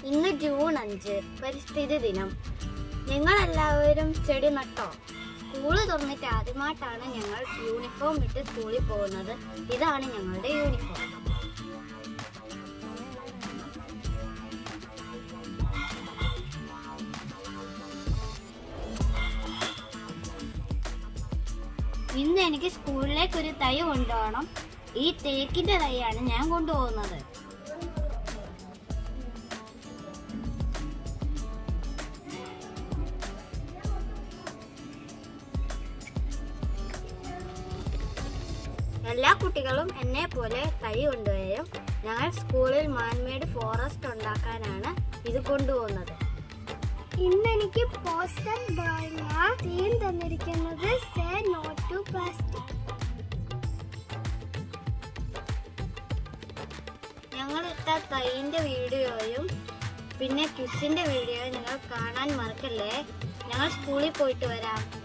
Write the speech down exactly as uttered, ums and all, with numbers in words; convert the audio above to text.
ഇന്ന് ജൂൺ അഞ്ച് പരിസ്ഥിതി ദിനം. നിങ്ങളെല്ലാവരും ചെടി നട്ടോ? സ്കൂള് തുറന്നിട്ട് ആദ്യമായിട്ടാണ് ഞങ്ങൾ യൂണിഫോം ഇട്ട് സ്കൂളിൽ പോകുന്നത്. ഇതാണ് ഞങ്ങളുടെ യൂണിഫോം. ഇന്ന് എനിക്ക് സ്കൂളിലേക്ക് ഒരു തൈ കൊണ്ടുപോകണം. ഈ തേക്കിന്റെ തൈയാണ് ഞാൻ കൊണ്ടുപോകുന്നത്. എല്ലാ കുട്ടികളും എന്നെ പോലെ തൈ കൊണ്ടുവരും. ഞങ്ങൾ സ്കൂളിൽ മാൻമേഡ് ഫോറസ്റ്റ് ഉണ്ടാക്കാനാണ് ഇത് കൊണ്ടുപോകുന്നത്. ഇന്ന് എനിക്ക് പോസ്റ്റർ തീം തന്നിരിക്കുന്നത് സേ നോ ടു പ്ലാസ്റ്റിക്. ഞങ്ങൾ ഇട്ട തൈന്റെ വീഡിയോയും പിന്നെ ക്വിസിന്റെ വീഡിയോയും നിങ്ങൾ കാണാൻ മറക്കല്ലേ. ഞങ്ങൾ സ്കൂളിൽ പോയിട്ട് വരാം.